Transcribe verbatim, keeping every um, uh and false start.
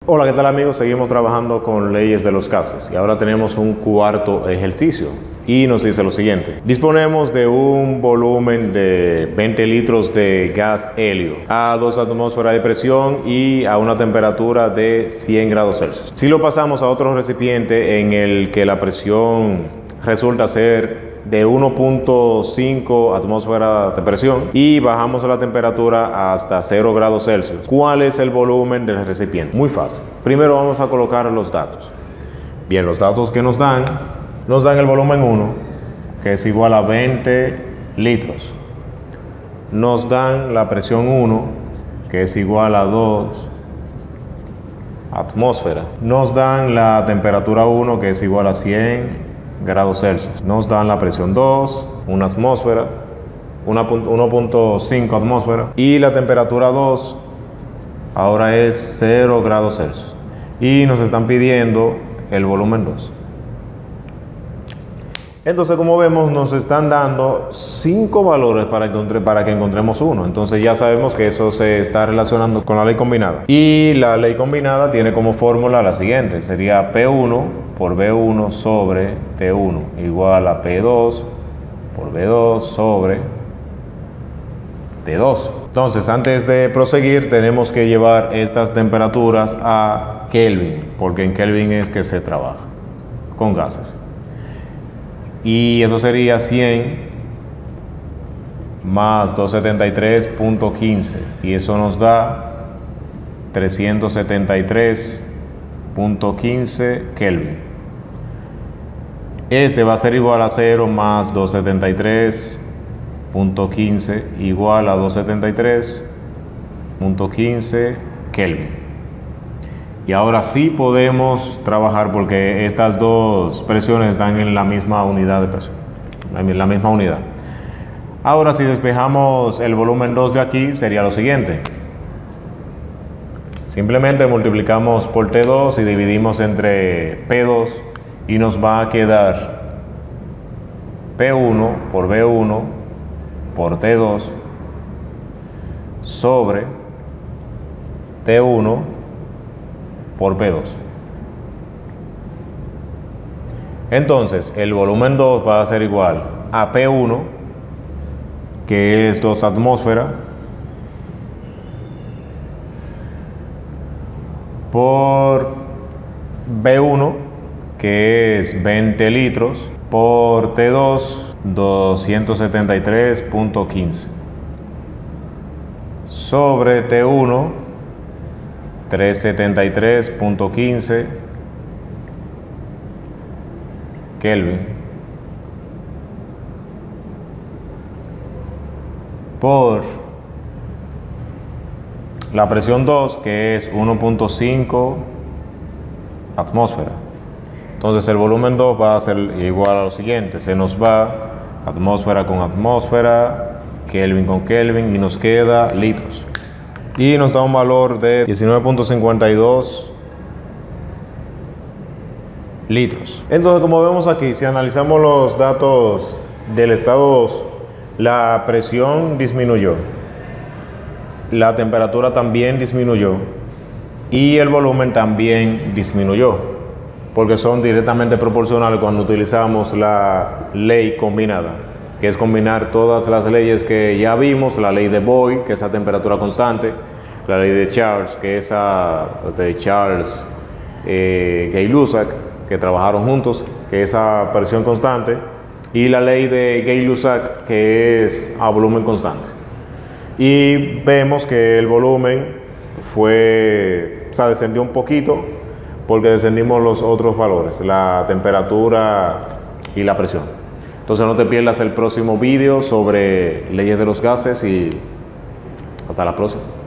Hola, ¿qué tal amigos? Seguimos trabajando con leyes de los gases y ahora tenemos un cuarto ejercicio y nos dice lo siguiente. Disponemos de un volumen de veinte litros de gas helio a dos atmósferas de presión y a una temperatura de cien grados Celsius. Si lo pasamos a otro recipiente en el que la presión resulta ser de uno punto cinco atmósferas de presión y bajamos la temperatura hasta cero grados Celsius, ¿cuál es el volumen del recipiente? Muy fácil. Primero vamos a colocar los datos. Bien, los datos que nos dan, nos dan el volumen uno, que es igual a veinte litros. Nos dan la presión uno, que es igual a dos atmósferas. Nos dan la temperatura uno, que es igual a cien grados Celsius. Nos dan la presión dos, una atmósfera, uno punto cinco atmósfera, y la temperatura dos ahora es cero grados Celsius. Y nos están pidiendo el volumen dos. Entonces, como vemos, nos están dando cinco valores para, encontre, para que encontremos uno. Entonces ya sabemos que eso se está relacionando con la ley combinada. Y la ley combinada tiene como fórmula la siguiente. Sería P uno por V uno sobre T uno igual a P dos por V dos sobre T dos. Entonces, antes de proseguir, tenemos que llevar estas temperaturas a Kelvin, porque en Kelvin es que se trabaja con gases. Y eso sería cien más doscientos setenta y tres punto quince y eso nos da trescientos setenta y tres punto quince Kelvin. Este va a ser igual a cero más doscientos setenta y tres punto quince igual a doscientos setenta y tres punto quince Kelvin. Y ahora sí podemos trabajar porque estas dos presiones están en la misma unidad de presión, en la misma unidad. Ahora, si despejamos el volumen dos de aquí, sería lo siguiente. Simplemente multiplicamos por T dos y dividimos entre P dos y nos va a quedar P uno por V uno por T dos sobre T uno por P dos. Entonces, el volumen dos va a ser igual a P uno, que es dos atmósferas, por V uno, que es veinte litros, por T dos, doscientos setenta y tres punto quince, sobre T uno, trescientos setenta y tres punto quince Kelvin, por la presión dos, que es uno punto cinco atmósfera. Entonces el volumen dos va a ser igual a lo siguiente. Se nos va atmósfera con atmósfera, Kelvin con Kelvin, y nos queda litros. Y nos da un valor de diecinueve punto cincuenta y dos litros. Entonces, como vemos aquí, si analizamos los datos del estado dos, la presión disminuyó, la temperatura también disminuyó y el volumen también disminuyó, porque son directamente proporcionales cuando utilizamos la ley combinada, que es combinar todas las leyes que ya vimos, la ley de Boyle, que es a temperatura constante, la ley de Charles, que es a, de Charles eh, Gay-Lussac, que trabajaron juntos, que es a presión constante, y la ley de Gay-Lussac, que es a volumen constante. Y vemos que el volumen fue, o sea, descendió un poquito, porque descendimos los otros valores, la temperatura y la presión. Entonces no te pierdas el próximo vídeo sobre leyes de los gases y hasta la próxima.